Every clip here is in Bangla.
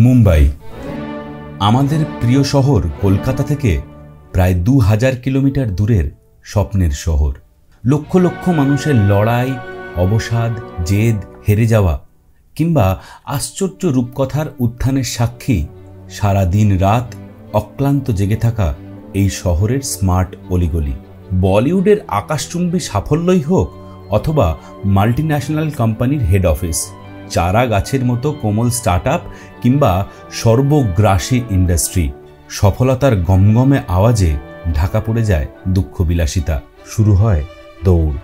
মুম্বাই আমাদের প্রিয় শহর কলকাতা থেকে প্রায় 2000 কিলোমিটার দূরের স্বপ্নের শহর। লক্ষ লক্ষ মানুষের লড়াই, অবসাদ, জেদ, হেরে যাওয়া কিংবা আশ্চর্য রূপকথার উত্থানের সাক্ষী সারা দিন রাত অক্লান্ত জেগে থাকা এই শহরের স্মার্ট অলিগলি। বলিউডের আকাশচুম্বী সাফল্যই হোক অথবা মাল্টিন্যাশনাল কোম্পানির হেড অফিস, চারা গাছের মতো কোমল স্টার্টআপ কিংবা সর্বগ্রাসী ইন্ডাস্ট্রি, সফলতার গমগমে আওয়াজে ঢাকা পড়ে যায় দুঃখ বিলাসিতা। শুরু হয় দৌড়।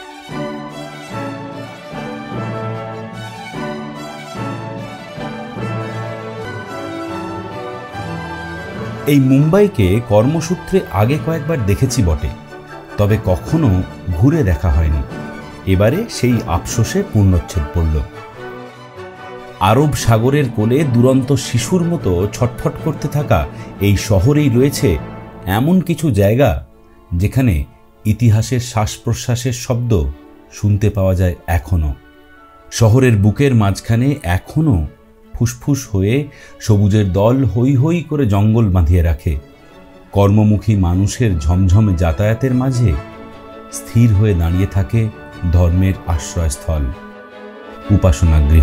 এই মুম্বাইকে কর্মসূত্রে আগে কয়েকবার দেখেছি বটে, তবে কখনো ঘুরে দেখা হয়নি। এবারে সেই আফসোসে পূর্ণচ্ছেদ পড়ল। আরব সাগরের কোলে দুরন্ত শিশুর মতো ছটফট করতে থাকা এই শহরেই রয়েছে এমন কিছু জায়গা যেখানে ইতিহাসের শ্বাস প্রশ্বাসের শব্দ শুনতে পাওয়া যায় এখনো। শহরের বুকের মাঝখানে এখনো ফুসফুস হয়ে সবুজের দল হৈ হৈ করে জঙ্গল বাঁধিয়ে রাখে। কর্মমুখী মানুষের ঝমঝমে যাতায়াতের মাঝে স্থির হয়ে দাঁড়িয়ে থাকে ধর্মের আশ্রয়স্থল, উপাসনা গৃহ।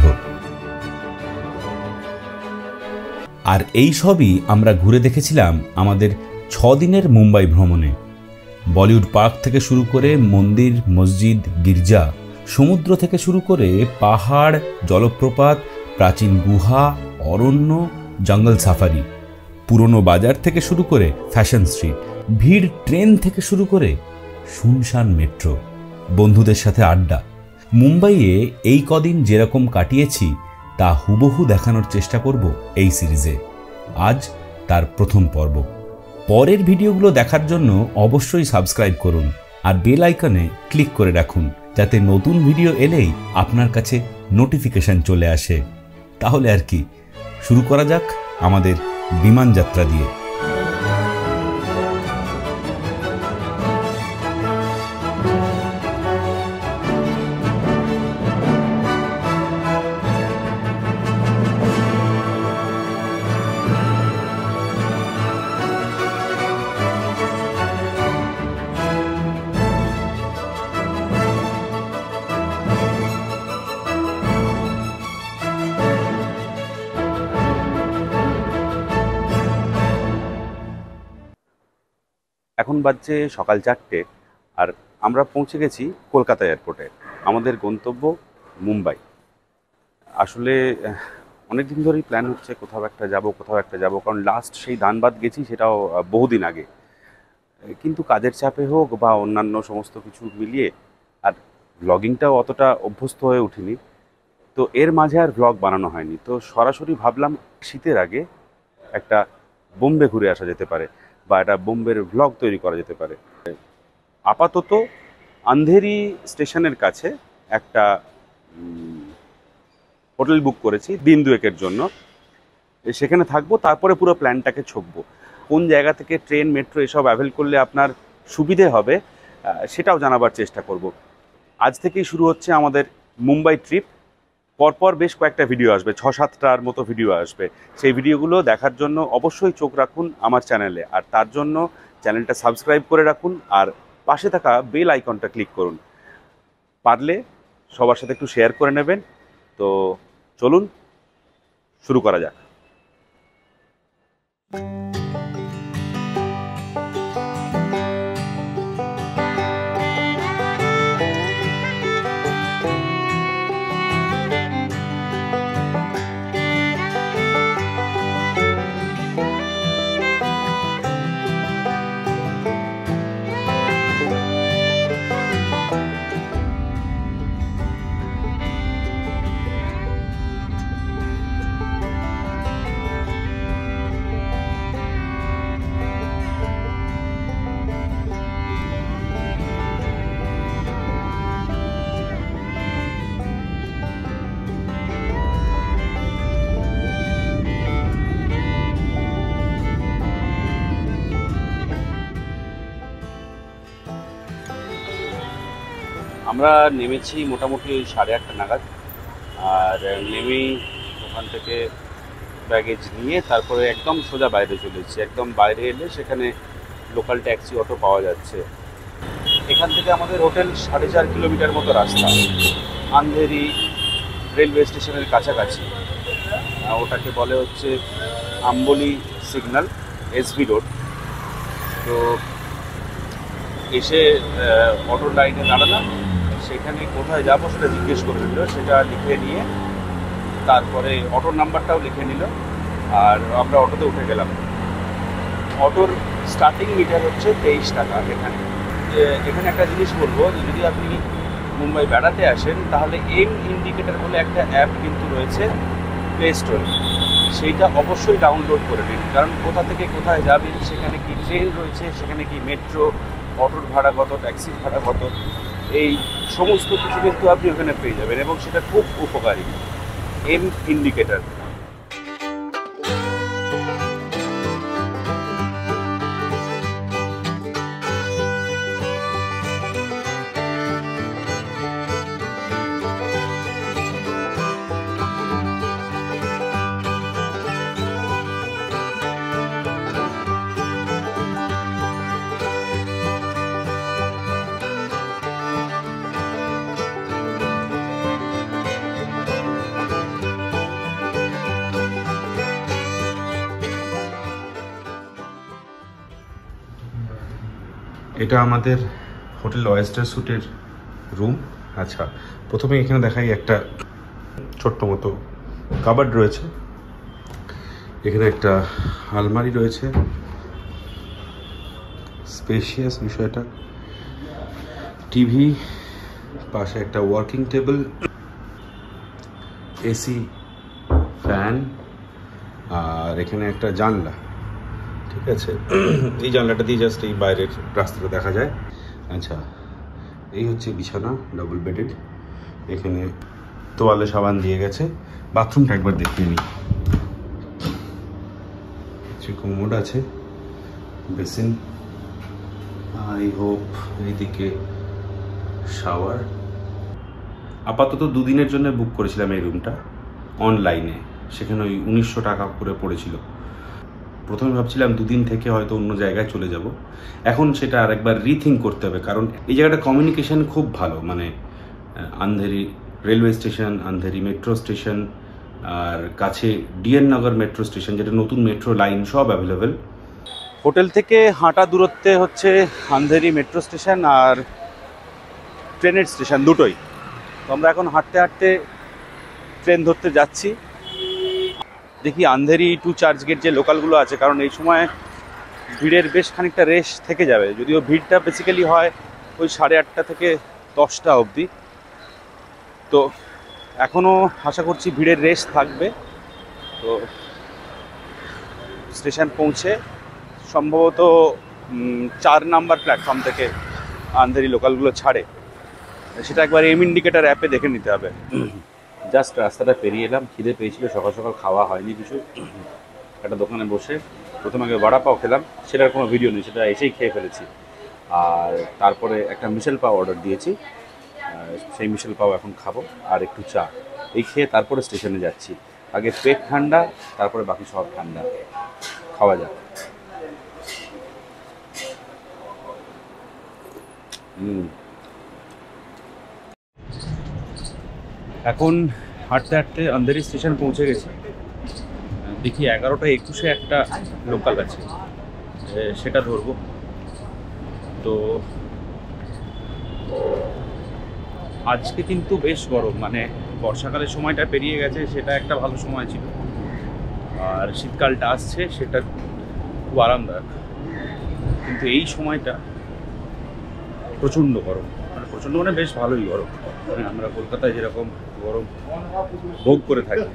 আর এই সবই আমরা ঘুরে দেখেছিলাম আমাদের 6 দিনের মুম্বাই ভ্রমণে। বলিউড পার্ক থেকে শুরু করে মন্দির, মসজিদ, গির্জা, সমুদ্র থেকে শুরু করে পাহাড়, জলপ্রপাত, প্রাচীন গুহা, অরণ্য, জঙ্গল সাফারি, পুরনো বাজার থেকে শুরু করে ফ্যাশন স্ট্রিট, ভিড় ট্রেন থেকে শুরু করে শুনশান মেট্রো, বন্ধুদের সাথে আড্ডা। মুম্বাইয়ে এই কদিন যেরকম কাটিয়েছি তা হুবহু দেখানোর চেষ্টা করব এই সিরিজে। আজ তার প্রথম পর্ব। পরের ভিডিওগুলো দেখার জন্য অবশ্যই সাবস্ক্রাইব করুন আর বেল আইকনে ক্লিক করে রাখুন, যাতে নতুন ভিডিও এলেই আপনার কাছে নোটিফিকেশন চলে আসে। তাহলে আর কি, শুরু করা যাক আমাদের বিমান যাত্রা দিয়ে। এখন বাজছে সকাল 4টে আর আমরা পৌঁছে গেছি কলকাতা এয়ারপোর্টে। আমাদের গন্তব্য মুম্বাই। আসলে অনেক দিন ধরেই প্ল্যান হচ্ছে কোথাও একটা যাব, কারণ লাস্ট সেই ধানবাদ গেছি, সেটাও বহুদিন আগে। কিন্তু কাজের চাপে হোক বা অন্যান্য সমস্ত কিছু মিলিয়ে আর ব্লগিংটাও অতটা অভ্যস্ত হয়ে উঠিনি, তো এর মাঝে আর ব্লগ বানানো হয়নি। তো সরাসরি ভাবলাম শীতের আগে একটা বোম্বে ঘুরে আসা যেতে পারে বা একটা বোম্বের ভ্লগ তৈরি করা যেতে পারে। আপাতত আন্ধেরি স্টেশনের কাছে একটা হোটেল বুক করেছি দিন দুয়েকের জন্য। সেখানে থাকবো, তারপরে পুরো প্ল্যানটাকে ছকবো। কোন জায়গা থেকে ট্রেন, মেট্রো এসব অ্যাভেল করলে আপনার সুবিধে হবে সেটাও জানাবার চেষ্টা করব। আজ থেকেই শুরু হচ্ছে আমাদের মুম্বাই ট্রিপ। পরপর বেশ কয়েকটা ভিডিও আসবে, 6-7টার মতো ভিডিও আসবে। সেই ভিডিওগুলো দেখার জন্য অবশ্যই চোখ রাখুন আমার চ্যানেলে, আর তার জন্য চ্যানেলটা সাবস্ক্রাইব করে রাখুন আর পাশে থাকা বেল আইকনটা ক্লিক করুন। পারলে সবার সাথে একটু শেয়ার করে নেবেন। তো চলুন শুরু করা যাক। আমরা নেমেছি মোটামুটি ওই 8:30 নাগাদ, আর নেমেই ওখান থেকে ব্যাগেজ নিয়ে তারপরে একদম সোজা বাইরে চলে এসেছি। একদম বাইরে এলে সেখানে লোকাল ট্যাক্সি অটো পাওয়া যাচ্ছে। এখান থেকে আমাদের হোটেল 4.5 কিলোমিটার মতো রাস্তা, আন্ধেরি রেলওয়ে স্টেশনের কাছাকাছি। ওটাকে বলে হচ্ছে আম্বলি সিগন্যাল, এসবি রোড। তো এসে অটোর লাইনে দাঁড়ালাম, সেখানে কোথায় যাবো সেটা জিজ্ঞেস করে নিল, সেটা লিখে নিয়ে তারপরে অটোর নাম্বারটাও লিখে নিল, আর আমরা অটোতে উঠে গেলাম। অটোর স্টার্টিং মিটার হচ্ছে 23 টাকা। এখানে একটা জিনিস বলবো, যে যদি আপনি মুম্বাই বেড়াতে আসেন তাহলে এম ইন্ডিকেটার বলে একটা অ্যাপ কিন্তু রয়েছে প্লে স্টোরে, সেইটা অবশ্যই ডাউনলোড করে নিন। কারণ কোথা থেকে কোথায় যাবেন, সেখানে কি ট্রেন রয়েছে, সেখানে কি মেট্রো, অটোর ভাড়া কত, ট্যাক্সির ভাড়া কত, এই সমস্ত কিছু কিন্তু আপনি ওখানে পেয়ে যাবেন, এবং সেটা খুব উপকারী। M indicator. এটা আমাদের হোটেল ওয়েস্টার স্যুটের রুম। আচ্ছা, প্রথমে এখানে দেখাই একটা ছোট্ট মতো কাবার্ড রয়েছে, এখানে একটা আলমারি রয়েছে, স্পেশিয়াস বিষয়টা, টিভি, পাশে একটা ওয়ার্কিং টেবিল, এসি, ফ্যান, আর এখানে একটা জানলা। ঠিক আছে, এই জানলাটা দিয়ে জাস্ট এই বাইরের রাস্তাটা দেখা যায়। আচ্ছা, এই হচ্ছে বিছানা, ডাবল বেডেড। এখানে তোয়ালে সাবান দিয়ে গেছে। বাথরুমটা একবার দেখিয়ে নিই। কোমোড আছে, বেসিন, আই হোপ এইদিকে শাওয়ার। আপাতত 2 দিনের জন্য বুক করেছিলাম এই রুমটা অনলাইনে, সেখানে ওই 1900 টাকা করে পড়েছিল। প্রথমে ভাবছিলাম 2 দিন থেকে হয়তো অন্য জায়গায় চলে যাব, এখন সেটা আরেকবার রিথিঙ্ক করতে হবে। কারণ এই জায়গাটা কমিউনিকেশন খুব ভালো, মানে Andheri railway station, Andheri metro station, আর কাছে ডিএন নগর মেট্রো স্টেশন, যেটা নতুন মেট্রো লাইন, সব অ্যাভেলেবেল। হোটেল থেকে হাঁটা দূরত্বে হচ্ছে আন্ধেরি মেট্রো স্টেশন আর ট্রেনের স্টেশন দুটোই। তো আমরা এখন হাঁটতে হাঁটতে ট্রেন ধরতে যাচ্ছি। দেখি আন্ধেরি টু চার্চগেট যে লোকালগুলো আছে, কারণ এই সময় ভিড়ের বেশ খানিকটা রেশ থেকে যাবে, যদিও ভিড়টা বেসিক্যালি হয় ওই 8:30 থেকে 10টা অবধি। তো এখনও আশা করছি ভিড়ের রেশ থাকবে। তো স্টেশন পৌঁছে সম্ভবত 4 নাম্বার প্ল্যাটফর্ম থেকে আন্ধেরি লোকালগুলো ছাড়ে, সেটা একবার এম ইন্ডিকেটার অ্যাপে দেখে নিতে হবে। জাস্ট রাস্তাটা পেরিয়ে এলাম, খিদে পেয়েছিল, সকাল সকাল খাওয়া হয়নি কিছু। একটা দোকানে বসে প্রথমে আগে বড়া পাও খেলাম, সেটার কোনো ভিডিও নেই, সেটা এসেই খেয়ে ফেলেছি। আর তারপরে একটা মিশেল পাও অর্ডার দিয়েছি, সেই মিশেল পাও এখন খাবো, আর একটু চা। এই খেয়ে তারপরে স্টেশনে যাচ্ছি। আগে পেট ঠান্ডা, তারপরে বাকি সব ঠান্ডা। খাওয়া যাক। এখন হাঁটতে হাঁটতে আন্ধেরি স্টেশন পৌঁছে গেছি। দেখি 11:21 একটা লোকাল আছে, সেটা ধরবো। তো আজকে কিন্তু বেশ গরম, মানে বর্ষাকালের সময়টা পেরিয়ে গেছে, সেটা একটা ভালো সময় ছিল, আর শীতকালটা আসছে, সেটা খুব আরামদায়ক। কিন্তু এই সময়টা প্রচণ্ড গরম, মানে প্রচণ্ড মানে বেশ ভালোই গরম, মানে আমরা কলকাতায় যেরকম গরম ভোগ করে থাকি।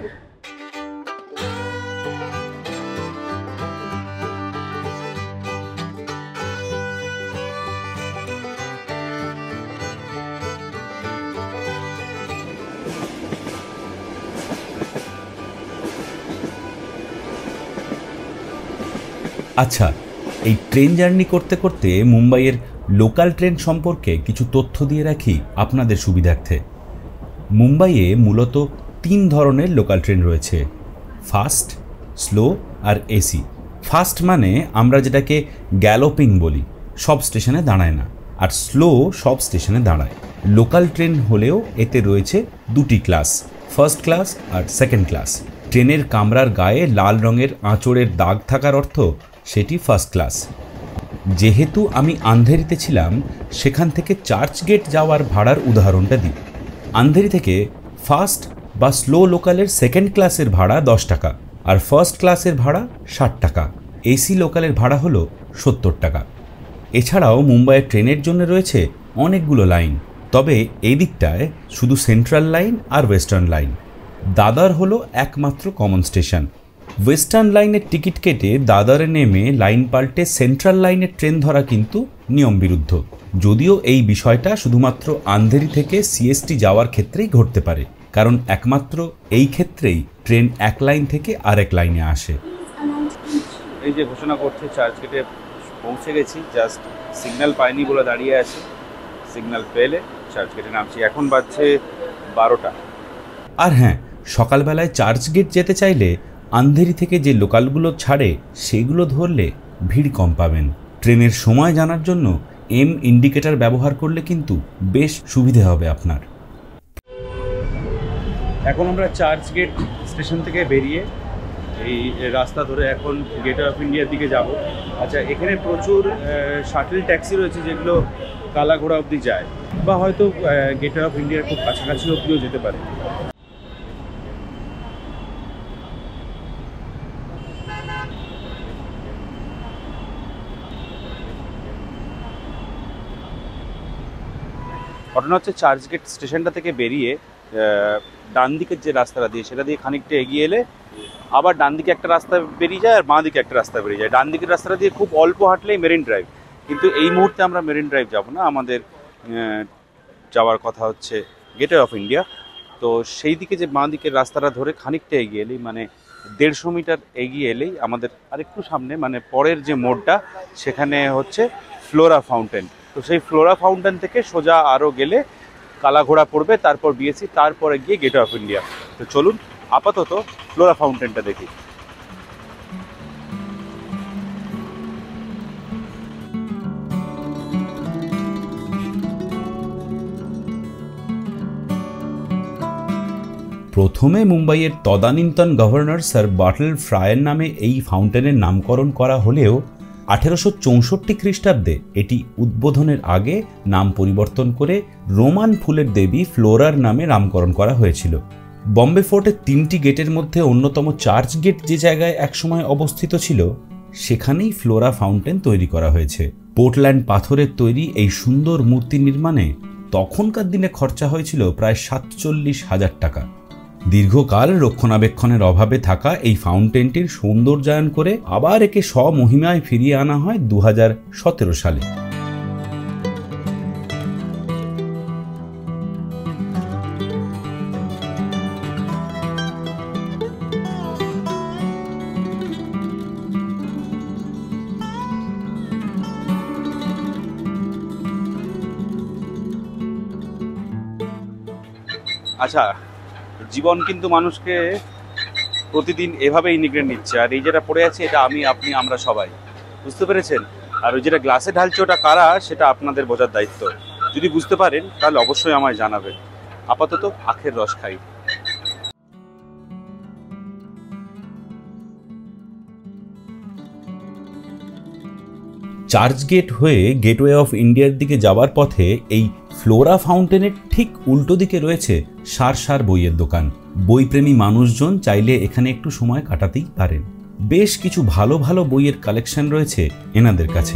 আচ্ছা, এই ট্রেন জার্নি করতে করতে মুম্বাইয়ের লোকাল ট্রেন সম্পর্কে কিছু তথ্য দিয়ে রাখি আপনাদের সুবিধার্থে। মুম্বাইয়ে মূলত 3 ধরনের লোকাল ট্রেন রয়েছে, ফাস্ট, স্লো আর এসি। ফাস্ট মানে আমরা যেটাকে গ্যালোপিং বলি, সব স্টেশনে দাঁড়ায় না, আর স্লো সব স্টেশনে দাঁড়ায়। লোকাল ট্রেন হলেও এতে রয়েছে দুটি ক্লাস, ফার্স্ট ক্লাস আর সেকেন্ড ক্লাস। ট্রেনের কামরার গায়ে লাল রঙের আঁচড়ের দাগ থাকার অর্থ সেটি ফার্স্ট ক্লাস। যেহেতু আমি আন্ধেরিতে ছিলাম, সেখান থেকে চার্চ গেট যাওয়ার ভাড়ার উদাহরণটা দিই। আন্ধেরি থেকে ফাস্ট বা স্লো লোকালের সেকেন্ড ক্লাসের ভাড়া 10 টাকা, আর ফার্স্ট ক্লাসের ভাড়া 60 টাকা। এসি লোকালের ভাড়া হলো 70 টাকা। এছাড়াও মুম্বাইয়ের ট্রেনের জন্য রয়েছে অনেকগুলো লাইন, তবে এই দিকটায় শুধু সেন্ট্রাল লাইন আর ওয়েস্টার্ন লাইন। দাদর হলো একমাত্র কমন স্টেশন। ওয়েস্টার্ন লাইনের টিকিট কেটে দাদরে নেমে লাইন পাল্টে সেন্ট্রাল লাইনের ট্রেন ধরা কিন্তু নিয়ম বিরুদ্ধ, যদিও এই বিষয়টা শুধুমাত্র আন্ধেরি থেকে সিএসটি যাওয়ার ক্ষেত্রেই ঘটতে পারে, কারণ একমাত্র এই ক্ষেত্রেই ট্রেন এক লাইন থেকে আরেক লাইনে আসে। এই যে ঘোষণা করছে চার্চ গেটে পৌঁছে গেছি, জাস্ট সিগন্যাল পাইনি বলে দাঁড়িয়ে আছি, সিগন্যাল পেলে চার্চ গেটে নামছি। এখন বাজছে 12টা। আর হ্যাঁ, সকালবেলায় চার্চ গেট যেতে চাইলে আন্ধেরি থেকে যে লোকালগুলো ছাড়ে সেগুলো ধরলে ভিড় কম পাবেন। ট্রেনের সময় জানার জন্য ইন্ডিকেটর ব্যবহার করলে কিন্তু বেশ সুবিধে হবে আপনার। এখন আমরা চার্চ গেট স্টেশন থেকে বেরিয়ে এই রাস্তা ধরে এখন গেটওয়ে অফ ইন্ডিয়ার দিকে যাব। আচ্ছা, এখানে প্রচুর শাটল ট্যাক্সি রয়েছে যেগুলো কালাঘোড়া অবধি যায়, বা হয়তো গেটওয়ে অফ ইন্ডিয়ার খুব কাছাকাছি অবধিও যেতে পারে। ঘটনা হচ্ছে চার্চ গেট স্টেশনটা থেকে বেরিয়ে ডান দিকের যে রাস্তাটা দিয়ে সেটা দিয়ে খানিকটা এগিয়ে এলে আবার ডান দিকে একটা রাস্তা বেরিয়ে যায় আর বাঁ দিকে একটা রাস্তা বেরিয়ে যায়। ডান দিকের রাস্তাটা দিয়ে খুব অল্প হাঁটলেই মেরিন ড্রাইভ, কিন্তু এই মুহূর্তে আমরা মেরিন ড্রাইভ যাব না, আমাদের যাওয়ার কথা হচ্ছে গেটওয়ে অফ ইন্ডিয়া। তো সেই দিকে যে বাঁ দিকের রাস্তাটা ধরে খানিকটা এগিয়ে এলেই, মানে 150 মিটার এগিয়ে এলেই আমাদের আরেকটু সামনে, মানে পরের যে মোড়টা সেখানে হচ্ছে ফ্লোরা ফাউন্টেন। তো সেই ফ্লোরা ফাউন্টেন থেকে সোজা আরও গেলে কালাঘোড়া পড়বে, তারপর বিএসি, তারপরে গিয়ে গেটওয়ে অফ ইন্ডিয়া। তো চলুন আপাতত ফ্লোরা ফাউন্টেনটা দেখি। প্রথমে মুম্বাইয়ের তদানীন্তন গভর্নর স্যার বাটল ফ্রায়ের নামে এই ফাউন্টেনের নামকরণ করা হলেও 1864 খ্রিস্টাব্দে এটি উদ্বোধনের আগে নাম পরিবর্তন করে রোমান ফুলের দেবী ফ্লোরার নামে নামকরণ করা হয়েছিল। বম্বে ফোর্টের 3টি গেটের মধ্যে অন্যতম চার্চ গেট যে জায়গায় একসময় অবস্থিত ছিল, সেখানেই ফ্লোরা ফাউন্টেন তৈরি করা হয়েছে। পোর্টল্যান্ড পাথরের তৈরি এই সুন্দর মূর্তি নির্মাণে তখনকার দিনে খরচা হয়েছিল প্রায় 47,000 টাকা। দীর্ঘকাল রক্ষণাবেক্ষণের অভাবে থাকা এই ফাউন্টেনটির সৌন্দর্যায়ন করে আবার একে স্বমহিমায় ফিরিয়ে আনা হয় 2017 সালে। আচ্ছা, জীবন কিন্তু মানুষকে প্রতিদিন এভাবে ইনিগ্রেট নিচ্ছে, আর এই যেটা পড়ে আছে এটা আমি, আপনি, আমরা সবাই, বুঝতে পেরেছেন? আর ওই যেটা গ্লাসে ঢালছে ওটা কারা, সেটা আপনাদের বোঝার দায়িত্ব। যদি বুঝতে পারেন তাহলে অবশ্যই আমায় জানাবেন। আপাতত আখের রস খাই। চার্চ গেট হয়ে গেটওয়ে অফ ইন্ডিয়ার দিকে যাওয়ার পথে এই ফ্লোরা ফাউন্টেনের ঠিক উল্টো দিকে রয়েছে সার বইয়ের দোকান। বইপ্রেমী মানুষজন চাইলে এখানে একটু সময় কাটাতেই পারেন। বেশ কিছু ভালো ভালো বইয়ের কালেকশন রয়েছে এনাদের কাছে।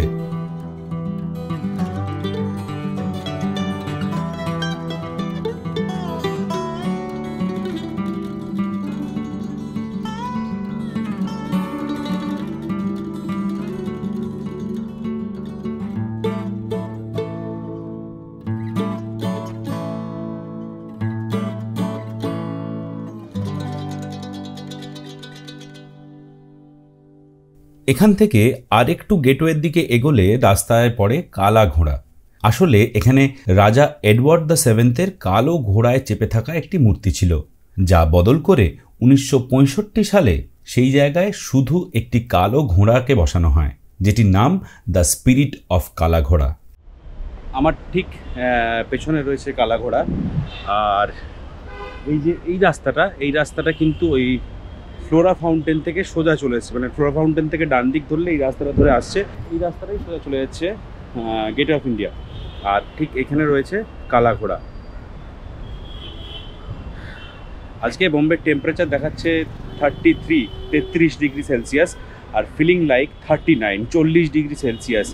এখান থেকে আরেকটু গেটওয়ের দিকে এগোলে রাস্তায় পড়ে কালা ঘোড়া। আসলে এখানে রাজা এডওয়ার্ড দ্য সেভেন্থের কালো ঘোড়ায় চেপে থাকা একটি মূর্তি ছিল, যা বদল করে 1965 সালে সেই জায়গায় শুধু একটি কালো ঘোড়াকে বসানো হয়, যেটির নাম দ্য স্পিরিট অফ কালা ঘোড়া। আমার ঠিক পেছনে রয়েছে কালা ঘোড়া। আর এই যে এই রাস্তাটা কিন্তু ওই ফ্লোরা ফাউন্টেন থেকে সোজা চলে এসছে, মানে ফ্লোরা ফাউন্টেন থেকে ডান দিক ধরলে এই রাস্তাটা ধরে আসছে, এই রাস্তাটাই সোজা চলে যাচ্ছে গেটওয়ে অফ ইন্ডিয়া। আর ঠিক এখানে রয়েছে কালা ঘোড়া। আজকে বোম্বের টেম্পারেচার দেখাচ্ছে 33 ডিগ্রি সেলসিয়াস, আর ফিলিং লাইক 40 ডিগ্রি সেলসিয়াস।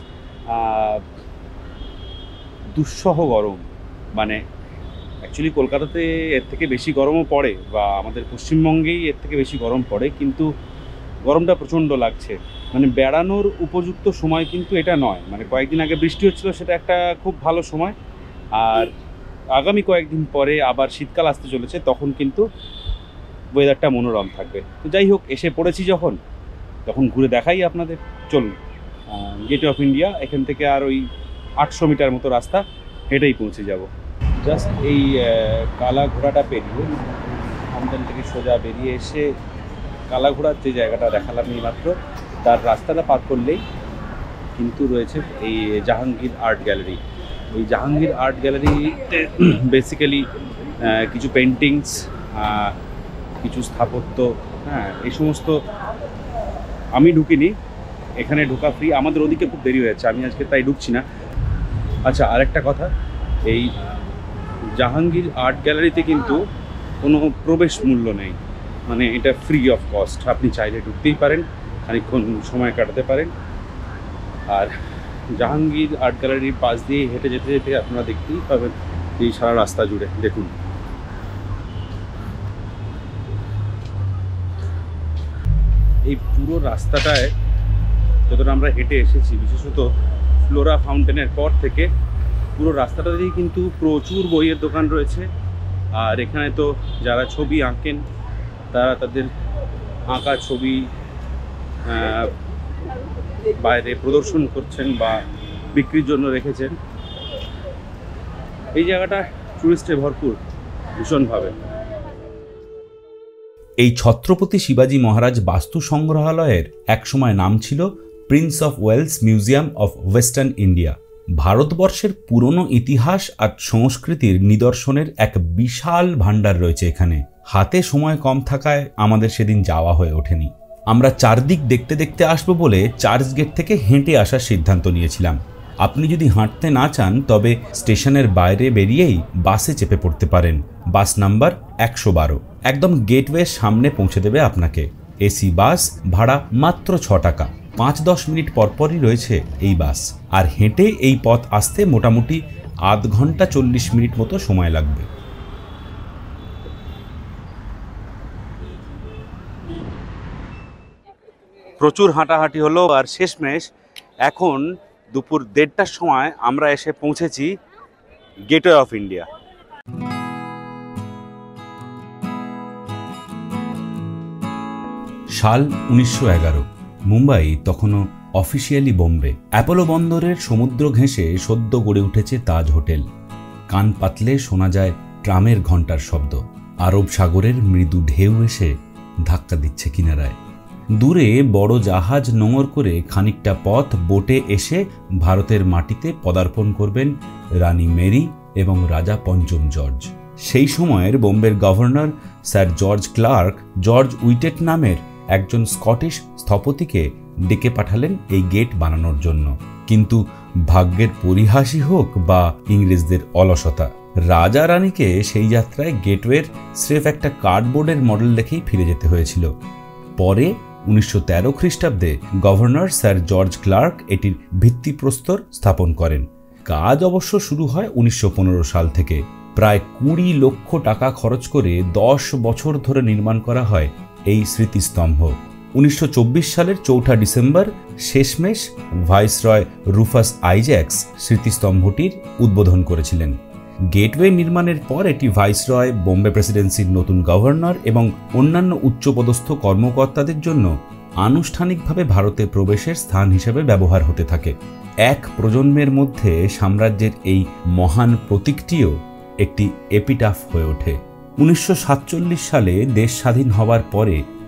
দুঃসহ গরম, মানে অ্যাকচুয়ালি কলকাতাতে এর থেকে বেশি গরমও পড়ে, বা আমাদের পশ্চিমবঙ্গেই এর থেকে বেশি গরম পড়ে, কিন্তু গরমটা প্রচণ্ড লাগছে। মানে বেড়ানোর উপযুক্ত সময় কিন্তু এটা নয়। মানে কয়েকদিন আগে বৃষ্টি হচ্ছিল, সেটা একটা খুব ভালো সময়। আর আগামী কয়েকদিন পরে আবার শীতকাল আসতে চলেছে, তখন কিন্তু ওয়েদারটা মনোরম থাকবে। তো যাই হোক, এসে পড়েছি তখন ঘুরে দেখাই আপনাদের। চলুন, গেটওয়ে অফ ইন্ডিয়া, এখান থেকে আর ওই 800 মিটার মতো রাস্তা হেঁটেই পৌঁছে যাব। জাস্ট এই কালা ঘোড়াটা পেরিয়ে ফাউন্টেন থেকে সোজা বেরিয়ে এসে কালা ঘোড়ার যে জায়গাটা দেখালাম এইমাত্র, তার রাস্তাটা পার করলেই কিন্তু রয়েছে এই জাহাঙ্গীর আর্ট গ্যালারি। ওই জাহাঙ্গীর আর্ট গ্যালারিতে বেসিক্যালি কিছু পেন্টিংস, কিছু স্থাপত্য, এই সমস্ত। আমি ঢুকিনি, এখানে ঢোকা ফ্রি। আমাদের ওদিকে খুব দেরি হয়েছে, আমি আজকে তাই ঢুকছি না। আচ্ছা, আরেকটা কথা, এই জাহাঙ্গীর আর্ট গ্যালারিতে কিন্তু কোনো প্রবেশ মূল্য নেই, মানে এটা ফ্রি অফ কস্ট। আপনি চাইলে ঢুকতেই পারেন, খানিকক্ষণ সময় কাটাতে পারেন। আর জাহাঙ্গীর আর্ট গ্যালারির পাশ দিয়ে হেঁটে যেতে যেতে আপনারা দেখতেই পাবেন এই সারা রাস্তা জুড়ে। দেখুন, এই পুরো রাস্তাটায় যতটা আমরা হেঁটে এসেছি, বিশেষত ফ্লোরা ফাউন্টেনের পর থেকে পুরো রাস্তাটাতেই কিন্তু প্রচুর বইয়ের দোকান রয়েছে। আর এখানে তো যারা ছবি আঁকেন, তারা তাদের আঁকা ছবি বাইরে প্রদর্শন করছেন বা বিক্রির জন্য রেখেছেন। এই জায়গাটা টুরিস্টে ভরপুর ভীষণভাবে। এই ছত্রপতি শিবাজী মহারাজ বাস্তু সংগ্রহালয়ের একসময় নাম ছিল Prince of Wales Museum of Western India. ভারতবর্ষের পুরনো ইতিহাস আর সংস্কৃতির নিদর্শনের এক বিশাল ভাণ্ডার রয়েছে এখানে। হাতে সময় কম থাকায় আমাদের সেদিন যাওয়া হয়ে ওঠেনি। আমরা চারদিক দেখতে দেখতে আসবো বলে চার্চ গেট থেকে হেঁটে আসার সিদ্ধান্ত নিয়েছিলাম। আপনি যদি হাঁটতে না চান, তবে স্টেশনের বাইরে বেরিয়েই বাসে চেপে পড়তে পারেন। বাস নাম্বার 112 একদম গেটওয়ের সামনে পৌঁছে দেবে আপনাকে। এসি বাস, ভাড়া মাত্র 6 টাকা। 5-10 মিনিট পরপরই রয়েছে এই বাস। আর হেঁটে এই পথ আসতে মোটামুটি আধ ঘন্টা 40 মিনিট মতো সময় লাগবে। প্রচুর হাঁটাহাঁটি হলো, আর শেষমেশ এখন দুপুর 1:30টার সময় আমরা এসে পৌঁছেছি গেটওয়ে অফ ইন্ডিয়া। সাল 1911। মুম্বাই তখনও অফিসিয়ালি বোম্বে। অ্যাপোলো বন্দরের সমুদ্র ঘেঁষে সদ্য গড়ে উঠেছে তাজ হোটেল। কান পাতলে শোনা যায় ট্রামের ঘণ্টার শব্দ। আরব সাগরের মৃদু ঢেউ এসে ধাক্কা দিচ্ছে কিনারায়। দূরে বড় জাহাজ নোঙর করে খানিকটা পথ বোটে এসে ভারতের মাটিতে পদার্পণ করবেন রানী মেরি এবং রাজা পঞ্চম জর্জ। সেই সময়ের বোম্বের governor sir George Clarke George Wittet নামের একজন স্কটিশ স্থপতিকে ডেকে পাঠালেন এই গেট বানানোর জন্য। কিন্তু ভাগ্যের পরিহাসই হোক বা ইংরেজদের অলসতা, রাজা রানীকে সেই যাত্রায় গেটওয়ের স্রেফ একটা কার্ডবোর্ডের মডেল দেখেই ফিরে যেতে হয়েছিল। পরে 1913 খ্রিস্টাব্দে গভর্নর স্যার জর্জ ক্লার্ক এটির ভিত্তিপ্রস্তর স্থাপন করেন। কাজ অবশ্য শুরু হয় 1915 সাল থেকে। প্রায় 20 লক্ষ টাকা খরচ করে 10 বছর ধরে নির্মাণ করা হয় এই স্মৃতিস্তম্ভ। 1924 সালের 4 ডিসেম্বর শেষমেশ ভাইসরয় রুফাস আইজ্যাক্স স্মৃতিস্তম্ভটির উদ্বোধন করেছিলেন। গেটওয়ে নির্মাণের পর এটি ভাইসরয়, বোম্বে প্রেসিডেন্সির নতুন গভর্নর এবং অন্যান্য উচ্চপদস্থ কর্মকর্তাদের জন্য আনুষ্ঠানিকভাবে ভারতে প্রবেশের স্থান হিসেবে ব্যবহার হতে থাকে। এক প্রজন্মের মধ্যে সাম্রাজ্যের এই মহান প্রতীকটিও একটি এপিটাফ হয়ে ওঠে। 1947 সালে দেশ স্বাধীন হওয়ার পরে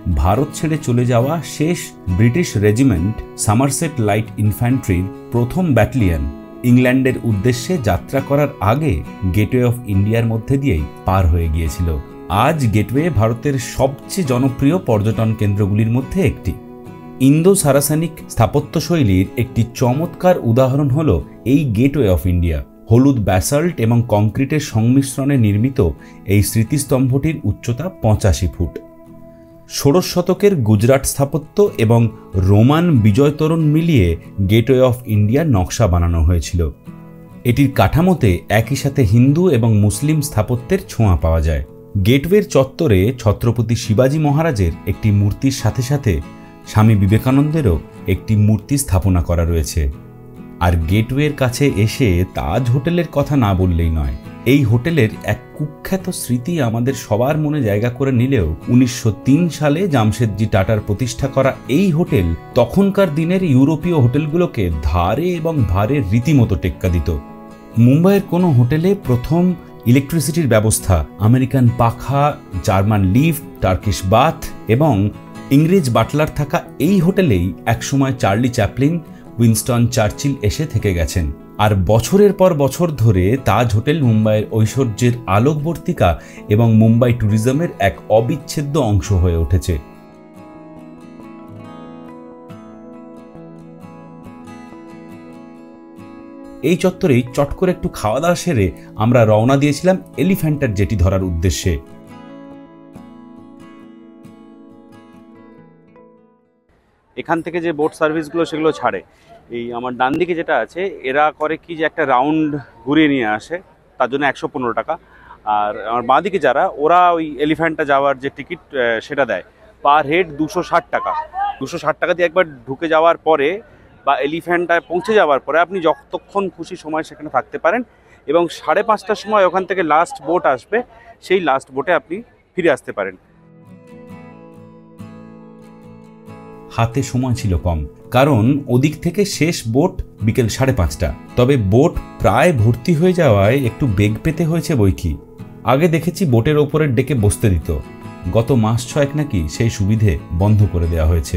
ভারত ছেড়ে চলে যাওয়া শেষ ব্রিটিশ রেজিমেন্ট সামারসেট লাইট ইনফ্যান্ট্রির প্রথম ব্যাটালিয়ন ইংল্যান্ডের উদ্দেশ্যে যাত্রা করার আগে গেটওয়ে অফ ইন্ডিয়ার মধ্যে দিয়েই পার হয়ে গিয়েছিল। আজ গেটওয়ে ভারতের সবচেয়ে জনপ্রিয় পর্যটন কেন্দ্রগুলির মধ্যে একটি। ইন্দো সারাসানিক স্থাপত্যশৈলীর একটি চমৎকার উদাহরণ হল এই গেটওয়ে অফ ইন্ডিয়া। হলুদ ব্যাসাল্ট এবং কংক্রিটের সংমিশ্রণে নির্মিত এই স্মৃতিস্তম্ভটির উচ্চতা 85 ফুট। ষোড়শ শতকের গুজরাট স্থাপত্য এবং রোমান বিজয় তোরণ মিলিয়ে গেটওয়ে অফ ইন্ডিয়ার নকশা বানানো হয়েছিল। এটির কাঠামোতে একই সাথে হিন্দু এবং মুসলিম স্থাপত্যের ছোঁয়া পাওয়া যায়। গেটওয়ের চত্বরে ছত্রপতি শিবাজী মহারাজের একটি মূর্তির সাথে সাথে স্বামী বিবেকানন্দেরও একটি মূর্তি স্থাপনা করা রয়েছে। আর গেটওয়ের কাছে এসে তাজ হোটেলের কথা না বললেই নয়। এই হোটেলের এক কুখ্যাত স্মৃতি আমাদের সবার মনে জায়গা করে নিলেও 1903 সালে জামশেদজি টাটার প্রতিষ্ঠা করা এই হোটেল তখনকার দিনের ইউরোপীয় হোটেলগুলোকে ধারে এবং ভারে রীতিমতো টেক্কা দিত। মুম্বাইয়ের কোনো হোটেলে প্রথম ইলেকট্রিসিটির ব্যবস্থা, আমেরিকান পাখা, জার্মান লিফট, টার্কিশ বাথ এবং ইংরেজ বাটলার থাকা এই হোটেলেই একসময় চার্লি চ্যাপলিন, উইনস্টন চার্চিল এসে থেকে গেছেন। আর বছরের পর বছর ধরে তাজ হোটেল মুম্বাইয়ের ঐশ্বর্যের আলোকবর্তিকা এবং মুম্বাই ট্যুরিজমের এক অবিচ্ছেদ্য অংশ হয়ে উঠেছে। এই চত্বরেই চট করে একটু খাওয়া দাওয়া সেরে আমরা রওনা দিয়েছিলাম এলিফ্যান্টার জেটি ধরার উদ্দেশ্যে। এখান থেকে যে বোট সার্ভিসগুলো সেগুলো ছাড়ে। এই আমার ডান দিকে যেটা আছে, এরা করে কি যে একটা রাউন্ড ঘুরিয়ে নিয়ে আসে, তার জন্য 115 টাকা। আর আমার বাঁ দিকে যারা, ওরা ওই এলিফ্যান্টটা যাওয়ার যে টিকিট সেটা দেয়, পার হেড 260 টাকা। 260 টাকা দিয়ে একবার ঢুকে যাওয়ার পরে বা এলিফ্যান্টটায় পৌঁছে যাওয়ার পরে আপনি যতক্ষণ খুশি সময় সেখানে থাকতে পারেন, এবং 5:30টার সময় ওখান থেকে লাস্ট বোট আসবে, সেই লাস্ট বোটে আপনি ফিরে আসতে পারেন। হাতে সময় ছিল কম, কারণ ওদিক থেকে শেষ বোট বিকেল 5:30টা। তবে বোট প্রায় ভর্তি হয়ে যাওয়ায় একটু বেগ পেতে হয়েছে বইকি। আগে দেখেছি বোটের ওপরের ডেকে বসতে দিত, গত মাস 6 নাকি সেই সুবিধে বন্ধ করে দেওয়া হয়েছে।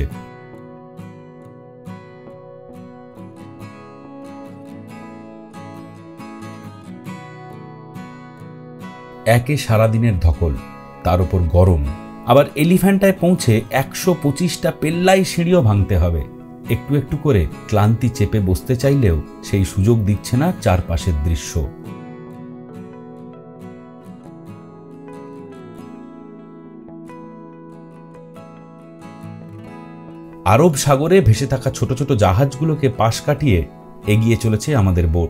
একে সারাদিনের ধকল, তার উপর গরম, আবার এলিফ্যান্টায় পৌঁছে 125টা পেল্লাই সিঁড়িও ভাঙতে হবে। একটু একটু করে ক্লান্তি চেপে বসতে চাইলেও সেই সুযোগ দিচ্ছে না চারপাশের দৃশ্য। আরব সাগরে ভেসে থাকা ছোট ছোট জাহাজগুলোকে পাশ কাটিয়ে এগিয়ে চলেছে আমাদের বোট।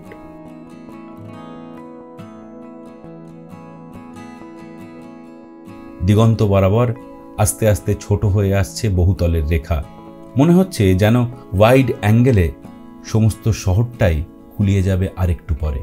দিগন্ত বরাবর আস্তে আস্তে ছোট হয়ে আসছে বহুতলের রেখা। মনে হচ্ছে যেন ওয়াইড অ্যাঙ্গেলে সমস্ত শহরটাই খুলিয়ে যাবে আরেকটু পরে।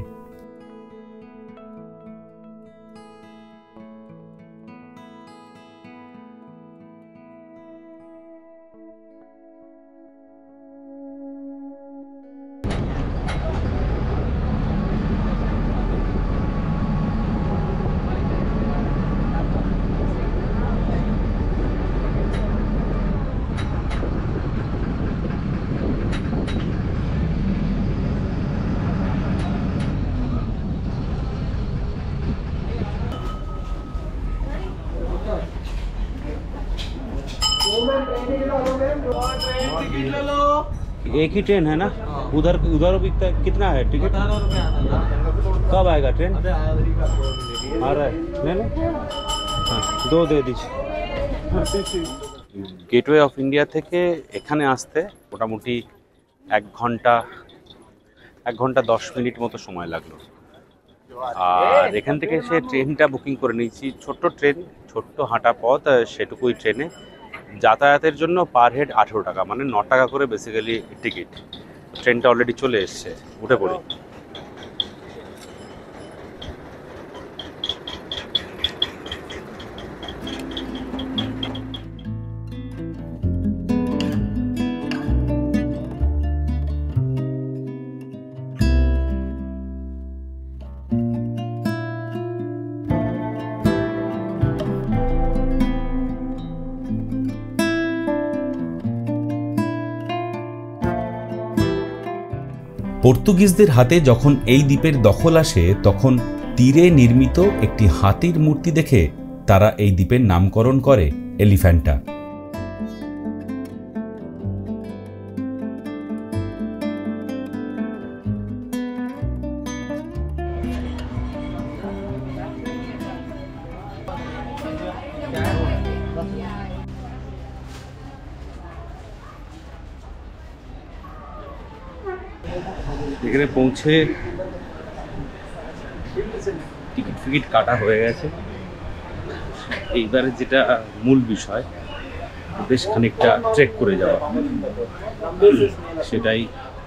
एक ही ट्रेन है ना? उधर उधर भी कितना है टिकट? कब आएगा ट्रेन? आ रहा है? ले लो, हाँ 2 दे दीजिए। গেটওয়ে অফ ইন্ডিয়া থেকে এখানে আসতে মোটামুটি 1 ঘন্টা 10 মিনিট মতো সময় লাগলো। আর এখান থেকে সে ট্রেনটা বুকিং করে নিয়েছি, ছোট্ট ট্রেন, ছোট্ট হাঁটা পথ, সেটুকুই ট্রেনে যাতায়াতের জন্য পার হেড 18 টাকা, মানে 9 টাকা করে বেসিক্যালি টিকিট। ট্রেনটা অলরেডি চলে এসছে, উঠে পড়ি। পর্তুগিজদের হাতে যখন এই দ্বীপের দখল আসে তখন তীরে নির্মিত একটি হাতির মূর্তি দেখে তারা এই দ্বীপের নামকরণ করে এলিফ্যান্টা। এখানে পৌঁছে টিকিট ফিকিট কাটা হয়ে গেছে। এইবারে যেটা মূল বিষয়, বেশ খানিকটা ট্রেক করে যাওয়া, সেটাই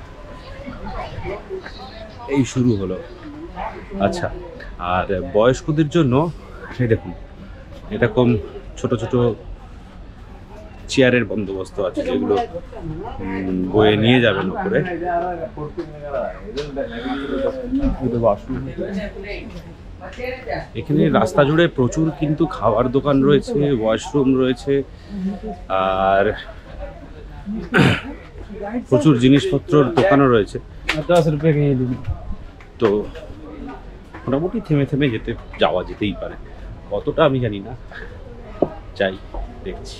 এই শুরু হলো। আচ্ছা, আর বয়স্কদের জন্য এই দেখুন এরকম ছোট ছোট চেয়ারের বন্দোবস্ত আছে, যেগুলো বয়ে নিয়ে যাবেন উপরে। এখানে রাস্তা জুড়ে প্রচুর কিন্তু খাবার দোকান রয়েছে, ওয়াশরুম রয়েছে, আর প্রচুর জিনিসপত্রের দোকানও রয়েছে। তো মোটামুটি থেমে থেমে যাওয়া যেতেই পারে, কতটা আমি জানি না, যাই দেখছি।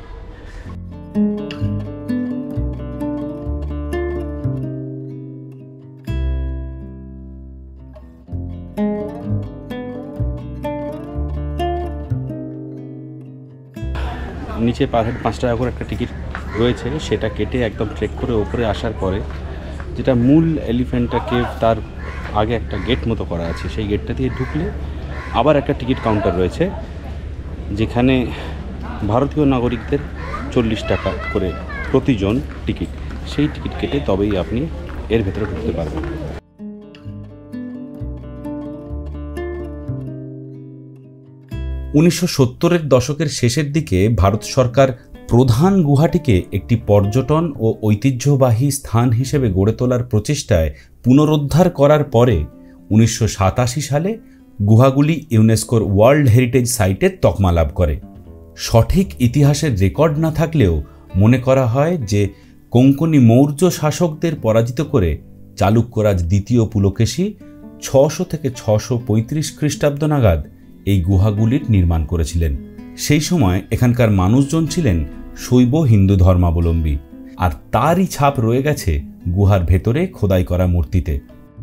নিচে পার হেড 5 টাকা করে একটা টিকিট রয়েছে, সেটা কেটে একদম ট্রেক করে ওপরে আসার পরে যেটা মূল এলিফ্যান্টা কেভ, তার আগে একটা গেট মতো করা আছে, সেই গেটটা দিয়ে ঢুকলে আবার একটা টিকিট কাউন্টার রয়েছে, যেখানে ভারতীয় নাগরিকদের 40 টাকা করে প্রতিজন টিকিট। সেই টিকিট কেটে তবেই আপনি এর ভেতরে ঢুকতে পারবেন। উনিশশো 70-এর দশকের শেষের দিকে ভারত সরকার প্রধান গুহাটিকে একটি পর্যটন ও ঐতিহ্যবাহী স্থান হিসেবে গড়ে তোলার প্রচেষ্টায় পুনরুদ্ধার করার পরে 1987 সালে গুহাগুলি ইউনেস্কোর ওয়ার্ল্ড হেরিটেজ সাইটের তকমা লাভ করে। সঠিক ইতিহাসের রেকর্ড না থাকলেও মনে করা হয় যে কোঙ্কনি মৌর্য শাসকদের পরাজিত করে চালুক্যরাজ দ্বিতীয় পুলকেশী 600 থেকে 635 খ্রিস্টাব্দ নাগাদ এই গুহাগুলির নির্মাণ করেছিলেন। সেই সময় এখানকার মানুষজন ছিলেন শৈব হিন্দু ধর্মাবলম্বী, আর তারই ছাপ রয়ে গেছে গুহার ভেতরে খোদাই করা মূর্তিতে।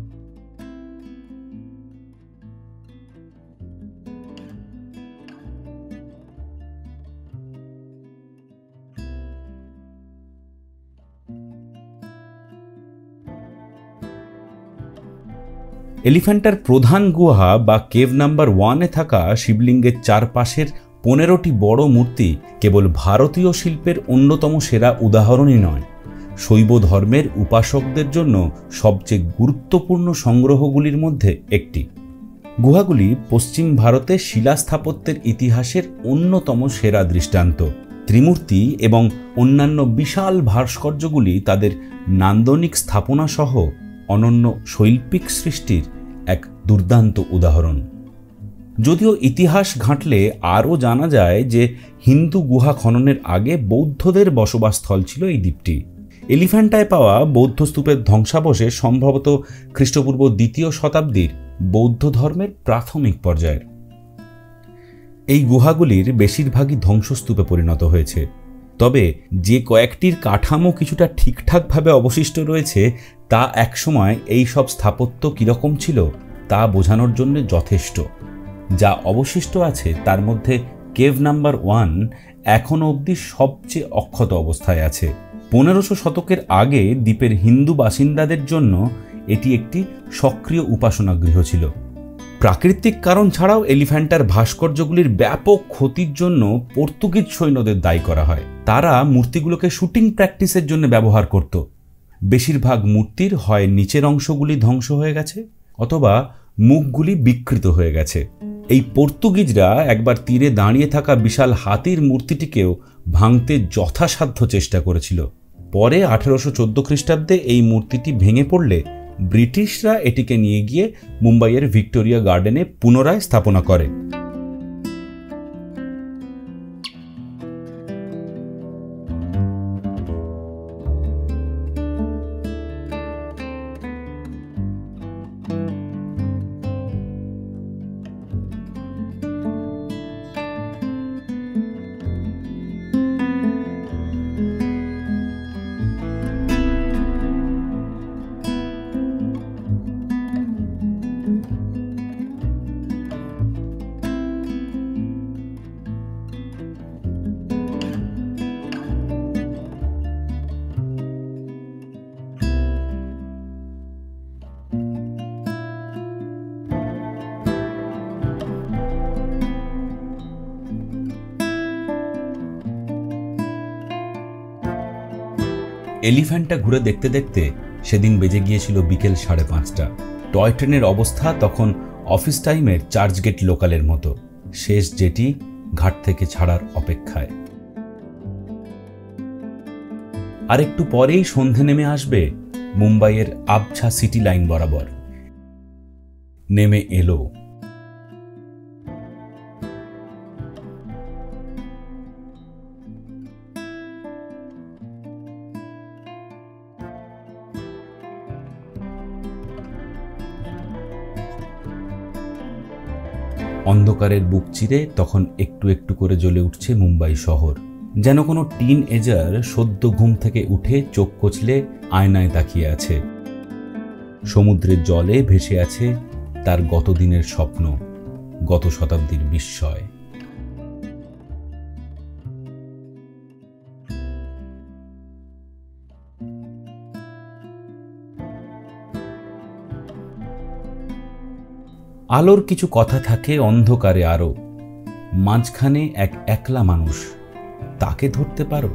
এলিফ্যান্টার প্রধান গুহা বা কেভ নাম্বার 1-এ থাকা শিবলিঙ্গের চারপাশের 15টি বড় মূর্তি কেবল ভারতীয় শিল্পের অন্যতম সেরা উদাহরণই নয়, শৈব ধর্মের উপাসকদের জন্য সবচেয়ে গুরুত্বপূর্ণ সংগ্রহগুলির মধ্যে একটি। গুহাগুলি পশ্চিম ভারতে শিলা স্থাপত্যের ইতিহাসের অন্যতম সেরা দৃষ্টান্ত। ত্রিমূর্তি এবং অন্যান্য বিশাল ভাস্কর্যগুলি তাদের নান্দনিক স্থাপনা সহ অনন্য শৈল্পিক সৃষ্টির এক দুর্দান্ত উদাহরণ। যদিও ইতিহাস ঘাঁটলে আরও জানা যায় যে হিন্দু গুহা খননের আগে বৌদ্ধদের বসবাসস্থল ছিল এই দ্বীপটি। এলিফ্যান্টায় পাওয়া বৌদ্ধ স্তূপের ধ্বংসাবশেষ সম্ভবত খ্রিস্টপূর্ব 2য় শতাব্দীর বৌদ্ধ ধর্মের প্রাথমিক পর্যায়ের। এই গুহাগুলির বেশিরভাগই ধ্বংসস্তূপে পরিণত হয়েছে, তবে যে কয়েকটির কাঠামো কিছুটা ঠিকঠাকভাবে অবশিষ্ট রয়েছে তা একসময় এই সব স্থাপত্য কীরকম ছিল তা বোঝানোর জন্য যথেষ্ট। যা অবশিষ্ট আছে তার মধ্যে কেভ নাম্বার 1 এখনও অবধি সবচেয়ে অক্ষত অবস্থায় আছে। 1500 শতকের আগে দ্বীপের হিন্দু বাসিন্দাদের জন্য এটি একটি সক্রিয় উপাসনা গৃহ ছিল। প্রাকৃতিক কারণ ছাড়াও এলিফ্যান্টার ভাস্কর্যগুলির ব্যাপক ক্ষতির জন্য পর্তুগিজ সৈন্যদের দায়ী করা হয়। তারা মূর্তিগুলোকে শুটিং প্র্যাকটিসের জন্য ব্যবহার করত। বেশিরভাগ মূর্তির হয় নিচের অংশগুলি ধ্বংস হয়ে গেছে অথবা মুখগুলি বিকৃত হয়ে গেছে। এই পর্তুগিজরা একবার তীরে দাঁড়িয়ে থাকা বিশাল হাতির মূর্তিটিকেও ভাঙতে যথাসাধ্য চেষ্টা করেছিল। পরে 1814 খ্রিস্টাব্দে এই মূর্তিটি ভেঙে পড়লে ব্রিটিশরা এটিকে নিয়ে গিয়ে মুম্বাইয়ের ভিক্টোরিয়া গার্ডেনে পুনরায় স্থাপনা করে। এলিফ্যান্টটা ঘুরে দেখতে দেখতে সেদিন বেজে গিয়েছিল বিকেল 5:30। টয় ট্রেনের অবস্থা তখন অফিস টাইমের চার্চগেট লোকালের মতো, শেষ জেটি ঘাট থেকে ছাড়ার অপেক্ষায়। আর একটু পরেই সন্ধে নেমে আসবে মুম্বাইয়ের আবছা সিটি লাইন বরাবর। নেমে এলো। অন্ধকারের বুক চিরে তখন একটু একটু করে জ্বলে উঠছে মুম্বাই শহর, যেন কোনো টিন এজার সদ্য ঘুম থেকে উঠে চোখ কচলে আয়নায় তাকিয়ে আছে। সমুদ্রের জলে ভেসে আছে তার গত দিনের স্বপ্ন, গত শতাব্দীর বিস্ময়। আলোর কিছু কথা থাকে অন্ধকারে আরো, মাঝখানে এক একলা মানুষ, তাকে ধরতে পারো?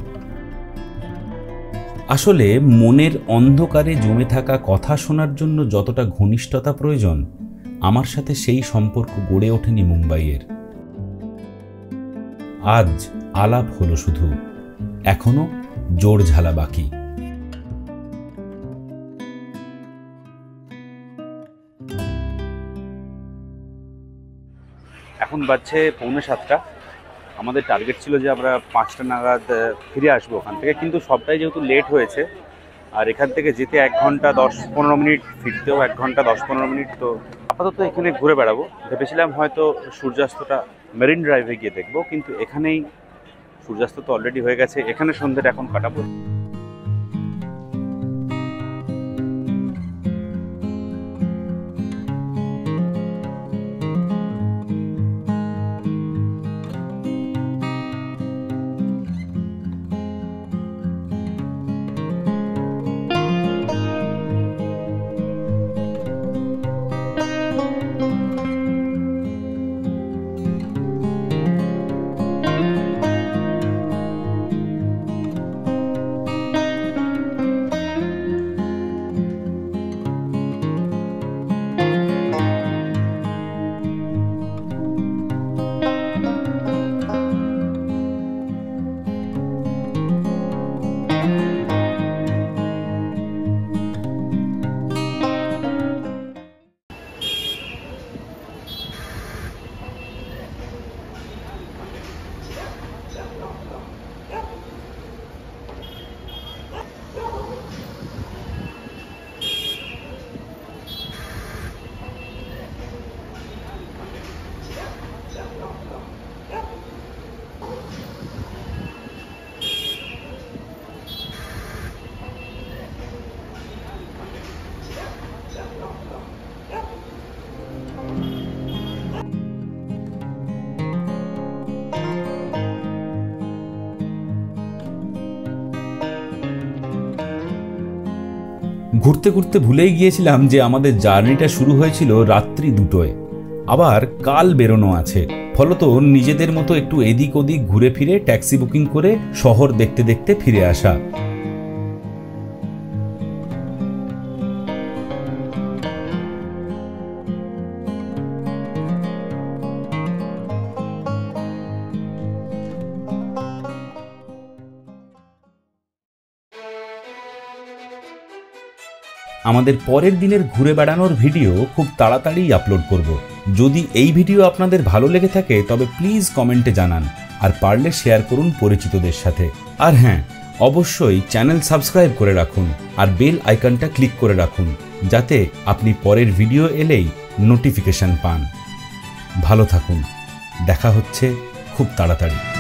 আসলে মনের অন্ধকারে জমে থাকা কথা শোনার জন্য যতটা ঘনিষ্ঠতা প্রয়োজন, আমার সাথে সেই সম্পর্ক গড়ে ওঠেনি মুম্বাইয়ের। আজ আলাপ হলো শুধু, এখনো জোর ঝালা বাকি। এখন বাজছে 6:45। আমাদের টার্গেট ছিল যে আমরা 5টা নাগাদ ফিরে আসবো ওখান থেকে, কিন্তু সবটাই যেহেতু লেট হয়েছে আর এখান থেকে যেতে 1 ঘন্টা 10-15 মিনিট, ফিরতেও 1 ঘন্টা 10-15 মিনিট, তো আপাতত এখানে ঘুরে বেড়াবো। ভেবেছিলাম হয়তো সূর্যাস্তটা মেরিন ড্রাইভে গিয়ে দেখবো, কিন্তু এখানেই সূর্যাস্ত তো অলরেডি হয়ে গেছে, এখানে সন্ধ্যেটা এখন কাটাবো। ঘুরতে ঘুরতে ভুলেই গিয়েছিলাম যে আমাদের জার্নিটা শুরু হয়েছিল রাত্রি 2টোয়, আবার কাল বেরোনো আছে। ফলত নিজেদের মতো একটু এদিক ওদিক ঘুরে ফিরে ট্যাক্সি বুকিং করে শহর দেখতে দেখতে ফিরে আসা। আমাদের পরের দিনের ঘুরে বেড়ানোর ভিডিও খুব তাড়াতাড়ি আপলোড করব। যদি এই ভিডিও আপনাদের ভালো লেগে থাকে তবে প্লিজ কমেন্টে জানান, আর পারলে শেয়ার করুন পরিচিতদের সাথে। আর হ্যাঁ, অবশ্যই চ্যানেল সাবস্ক্রাইব করে রাখুন আর বেল আইকনটা ক্লিক করে রাখুন, যাতে আপনি পরের ভিডিও এলেই নোটিফিকেশন পান। ভালো থাকুন, দেখা হচ্ছে খুব তাড়াতাড়ি।